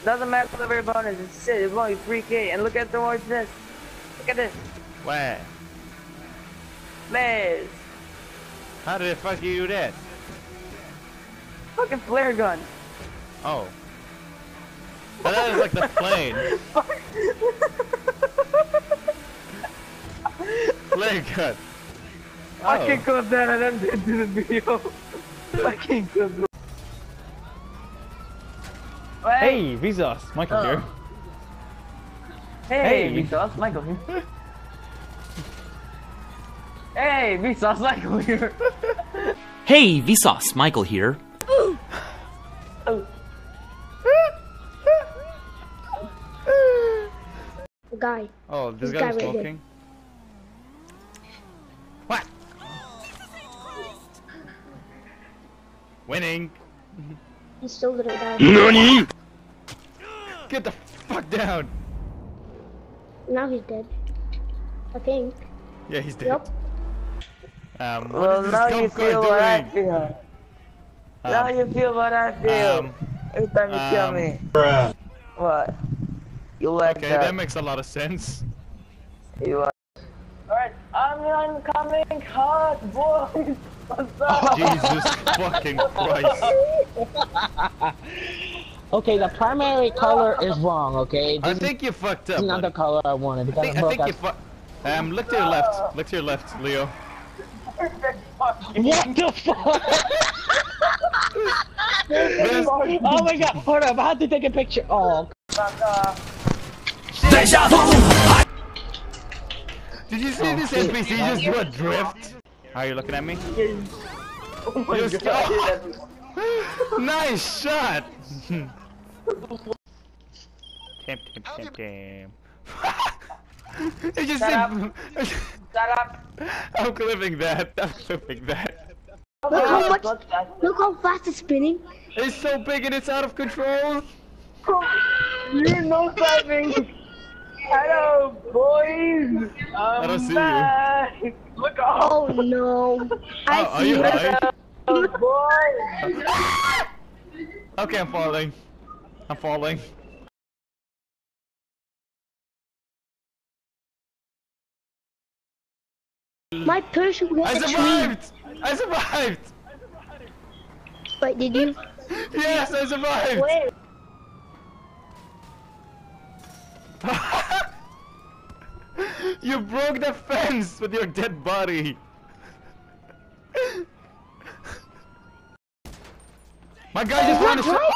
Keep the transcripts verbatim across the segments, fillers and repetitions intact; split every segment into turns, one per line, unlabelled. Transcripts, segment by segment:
Doesn't matter what every bonus. It's shit. It's only three K. And look at the watch this. Look at this.
Where?
Liz.
How did the fuck you do that?
Fucking flare gun.
Oh. But that was like the plane. Flare gun. Oh.
I can't clip that and then into the video. I can't clip that.
Hey, Vsauce, Michael
uh.
here.
Hey,
Hey.
Vsauce, Michael here. Hey, Vsauce, Michael here.
Hey, Vsauce, Michael here.
Oh.
The guy.
Oh, this,
This
guy
guy
was
right
smoking? What? Winning!
He still didn't die.
NANI?! Get the fuck down!
Now he's dead. I think.
Yeah, he's dead.
Yep.
Um, what
Well,
is this
now you
scum guy
feel what I
doing?
feel. Now
Um,
you feel what I feel.
um,
Every time you kill
um,
me. What? You like
Okay,
that?
that makes a lot of sense.
You like. Alright, I'm incoming hot boys. What's up?
Jesus fucking Christ.
Okay, the primary color is wrong, okay?
I
This
think you fucked up.
is not the
buddy.
color I wanted.
I
Because
think, I think you fucked. Um, look to your left. Look to your left, Leo.
What the fuck?
This-
Oh my god, hold up, I have to take a picture. Oh.
Did you see this N P C just do a drift? How are you looking at me?
Oh my
You
God.
Nice shot! Tim, Tim, Tim, Tim. It just
Shut up.
said.
Shut up.
I'm clipping that. I'm clipping that.
Look how much. Look how fast it's spinning.
It's so big and it's out of control.
You're no diving. Hello, boys. I'm
I don't see
back. You. Look out.
Oh no. I
Oh, are
see
you
it.
high?
Hello, boys.
Okay, I'm falling. I'm falling.
My person
I
hit a tree.
survived! I survived!
Wait, did you?
Yes, I survived!
Where?
You broke the fence with your dead body! My guy just ran a shot!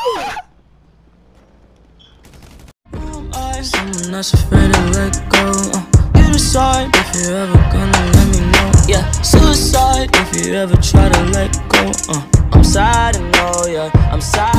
Someone that's afraid to let go. Uh, you decide if you're ever gonna let me know. Yeah, suicide if you ever try to let go. Uh, I'm sad, I know, yeah, I'm sad.